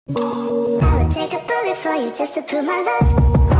I would take a bullet for you just to prove my love.